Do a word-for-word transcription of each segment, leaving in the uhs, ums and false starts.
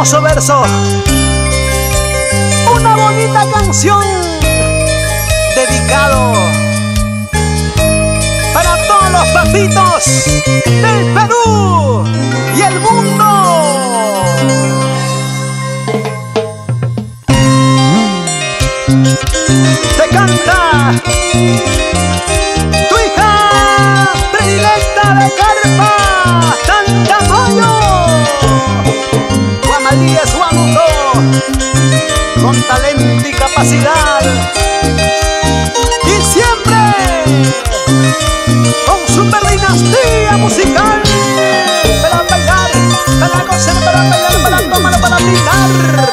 hermoso verso, una bonita canción dedicado para todos los papitos del Perú y el mundo. Te canta tu hija predilecta de Carpa, Tantamayo, Juana Díaz Huanto, con talento y capacidad, y siempre con super dinastía musical, para bailar, para gozar, para bailar, para tomar, para brindar.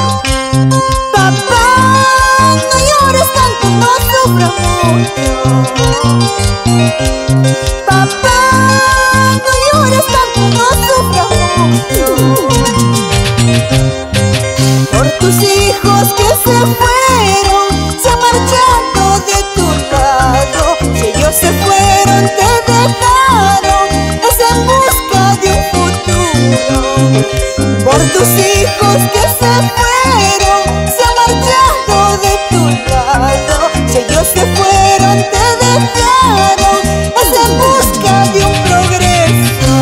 Papá, no llores tanto, no sufras mucho. Papá, no llores tanto, no sufras mucho. Por tus hijos que se fueron, se han marchado de tu lado. Si ellos se fueron, te dejaron, es en busca de un futuro. Por tus hijos que se fueron, se han marchado de tu lado. Si ellos se fueron, te dejaron, es en busca de un progreso.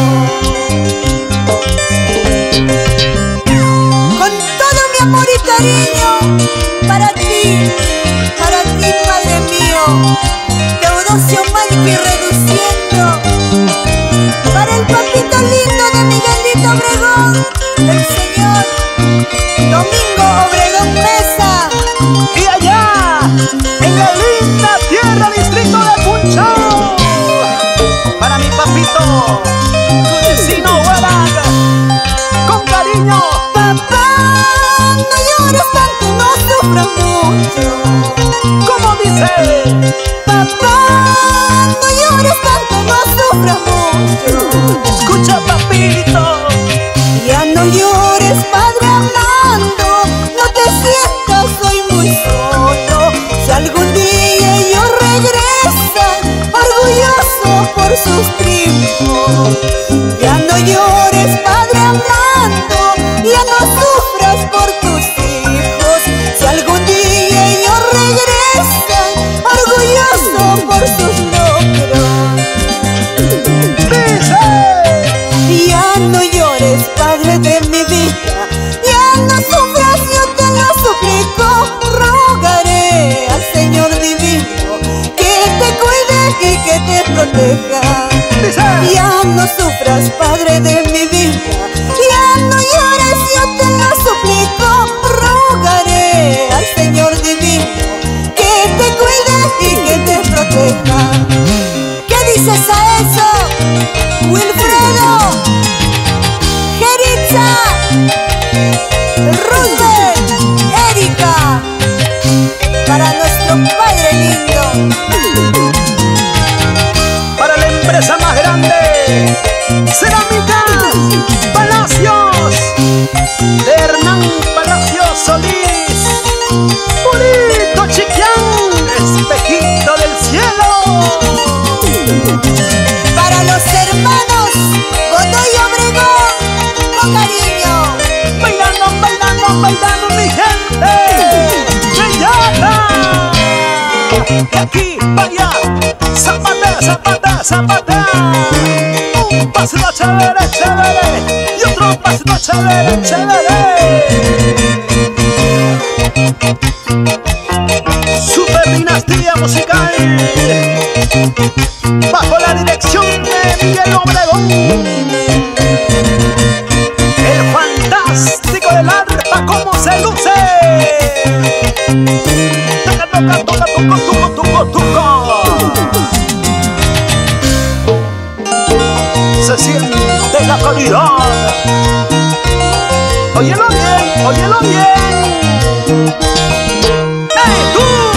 Con todo mi amor y cariño para ti, para ti, Padre mío, Teodosio Malpi reduciendo, para el papito lindo de Miguelito Obregón, el señor Domingo Obregón Mesa. Y allá, en la linda tierra, distrito de Funchal, para mi papito, tu vecino Guarán, con cariño. Papá, no llores tanto, no sufras mucho. ¿Cómo dice? Papá, no llores tanto, no sufras mucho. Escucha, papito. Ya no llores, Padre amado, no te sientas hoy muy solo. Si algún día ellos regresan, orgulloso por sus triunfos. Ya no llores, Padre amado, ya no sufras por tus hijos. Si algún día ellos regresan, orgulloso por sus logros. Dice. Ya no llores, Padre de mi vida, ya no sufras, yo te lo suplico. Rogaré al Señor divino que te cuide y que te proteja. Dice. Ya no sufras, Padre de mi vida, ya no llores, yo te lo suplico. Rogaré al Señor divino que te cuide y que te proteja. ¿Qué dices a eso, Wilfredo, Geritza, Roosevelt, Erika? Para nuestro Padre lindo, Para la empresa más grande, Cerámicas Palacios, de Hernán Palacios Solís, Purito Chiquián, espejito del cielo. para los hermanos Godoy Obregón, con cariño. Bailando, bailando, bailando, mi gente bellata. De aquí para allá, zapata, zapata, zapata. Un pasito chévere, chévere, y otro pasito chévere, chévere. Super dinastía musical, bajo la dirección de Miguel Obregón, el fantástico del arpa, como se luce. Toca, toca, toca, tuco, tuco, tuco, tuco. Se siente la calidad. Óyelo bien, óyelo bien. ¡Hey, tú!